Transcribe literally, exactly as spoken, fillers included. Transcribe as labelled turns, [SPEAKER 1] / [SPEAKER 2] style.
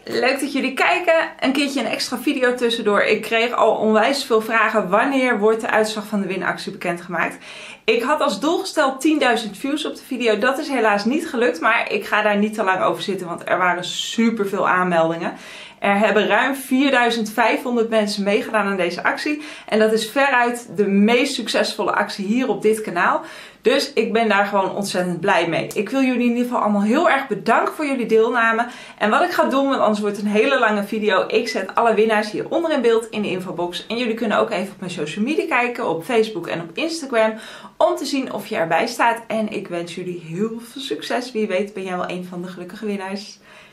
[SPEAKER 1] leuk dat jullie kijken. Een keertje een extra video tussendoor. Ik kreeg al onwijs veel vragen. Wanneer wordt de uitslag van de winactie bekendgemaakt? Ik had als doel gesteld tienduizend views op de video. Dat is helaas niet gelukt, maar ik ga daar niet te lang over zitten, want er waren super veel aanmeldingen. Er hebben ruim vierduizend vijfhonderd mensen meegedaan aan deze actie. En dat is veruit de meest succesvolle actie hier op dit kanaal. Dus ik ben daar gewoon ontzettend blij mee. Ik wil jullie in ieder geval allemaal heel erg bedanken voor jullie deelname. En wat ik ga doen, want anders wordt het een hele lange video. Ik zet alle winnaars hieronder in beeld in de infobox. En jullie kunnen ook even op mijn social media kijken. Op Facebook en op Instagram. Om te zien of je erbij staat. En ik wens jullie heel veel succes. Wie weet ben jij wel een van de gelukkige winnaars.